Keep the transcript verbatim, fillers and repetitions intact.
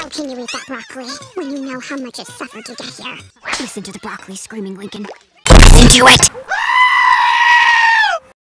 How can you eat that broccoli when you know how much it suffered to get here? Listen to the broccoli screaming, Lincoln. Listen to it!